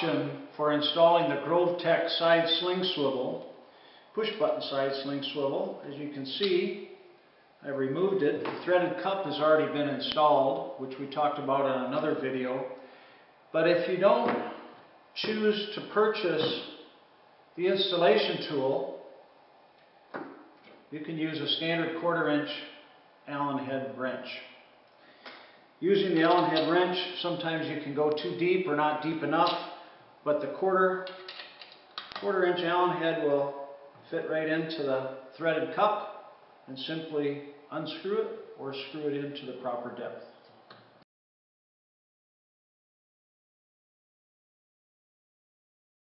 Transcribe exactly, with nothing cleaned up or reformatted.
option for installing the GroveTech side sling swivel, push button side sling swivel. As you can see, I removed it. The threaded cup has already been installed, which we talked about in another video. But if you don't choose to purchase the installation tool, you can use a standard quarter inch Allen head wrench. Using the Allen head wrench, sometimes you can go too deep or not deep enough, but the quarter, quarter inch Allen head will fit right into the threaded cup and simply unscrew it or screw it into the proper depth.